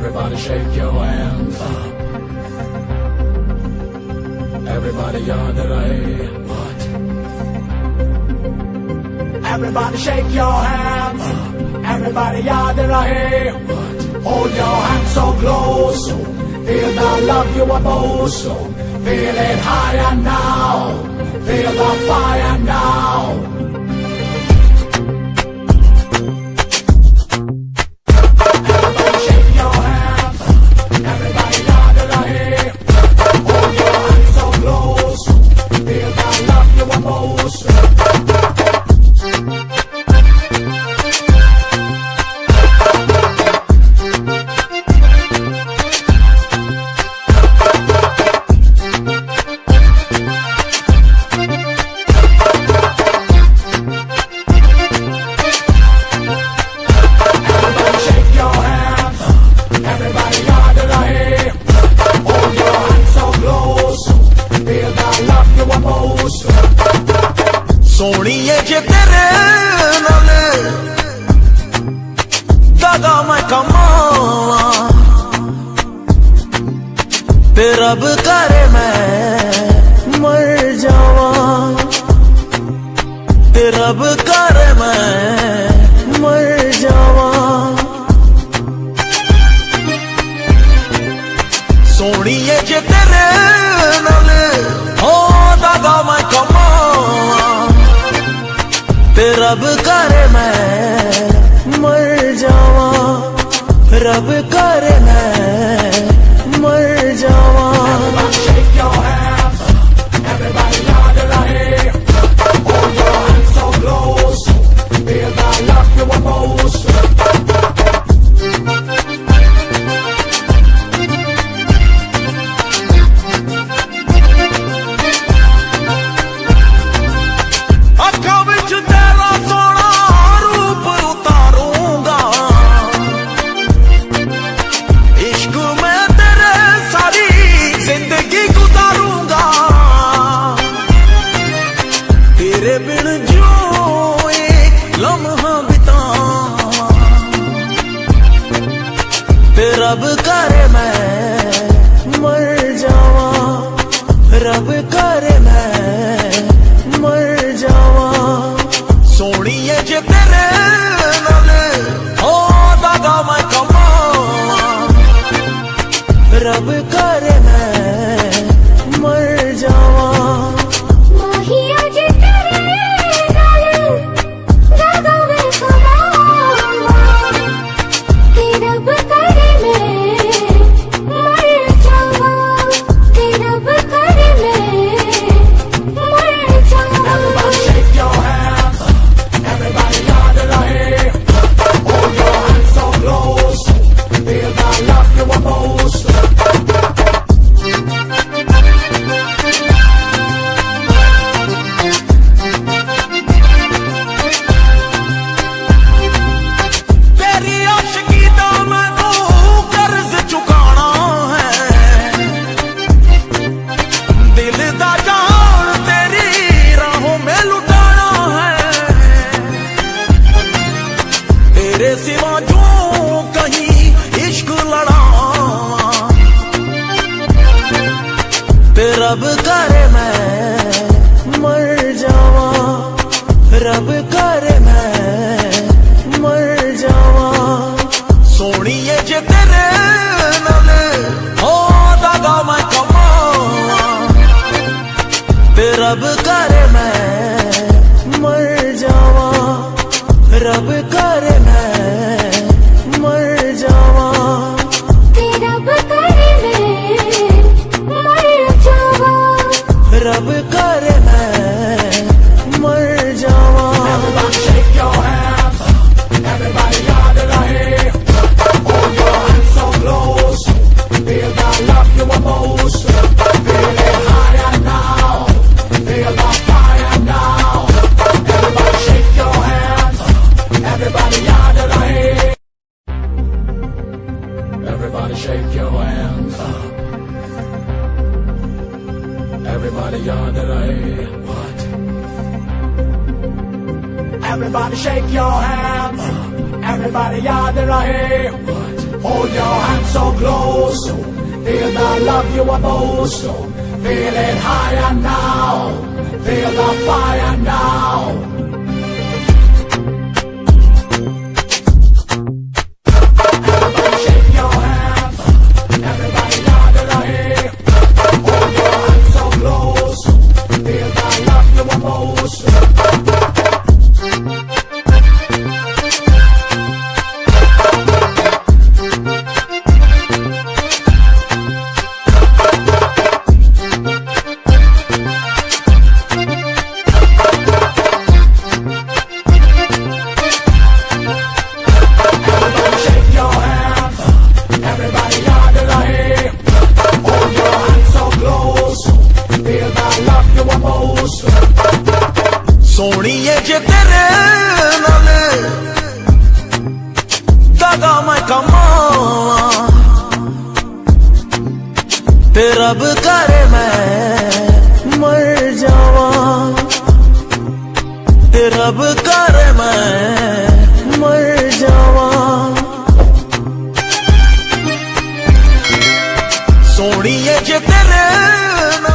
Everybody shake your hands. Everybody yaad rahe. What? Everybody shake your hands. Everybody yaad rahe. What? Hold your hands so close. Feel the love you are most. Feel it higher now. Feel the fire now. सोनिए जे तेरे नाल दगा मैं कमावा ते रब करे मैं मर जावा ते रब करे मैं मर जावा सोनिए जे तेरे नाल हो दगा मैं कमावा ते रब करे मैं मर जावा रब करे मैं मर जावा Everybody shake your hands. Everybody yaad rahe. Hold your hands so close. Feel the love you are most. तेरे बिन जो एक लम्हा बितावा ते रब करे मैं मर जावा रब करे मैं मर जावा सोनिए जे तेरे नाल हो दगा मैं कमावा रब करे मैं मर जावा तेरे सिवा जो कहीं इश्क लड़ावा ते रब करे मैं मर जावा रब करे मैं मर जावा सोनिए जे तेरे नाल हो दगा मैं कमावा ते रब करे मैं मर जावा रब करे मैं मर जावा ते रब करे मैं मर जावा रब करे मैं मर जावा Everybody shake your hands. Everybody yaad rahe. Hold your hands so close. Feel the love you are most. Feel it higher now. Feel the fire now. Everybody shake your hands. Everybody yaad rahe. Everybody shake your hands. Everybody yaad rahe. What? Everybody shake your hands. Everybody yaad rahe. Hold your hands so the love you are most. Feeling higher now, feel the fire now. Everybody shake your hands, everybody gather here. Hold your hands so close, feel the love you are most. सोनिए जे तेरे नाल दगा मैं कमावा ते रब करे मैं मर जावा ते रब करे मैं मर जावा सोनिए जे तेरे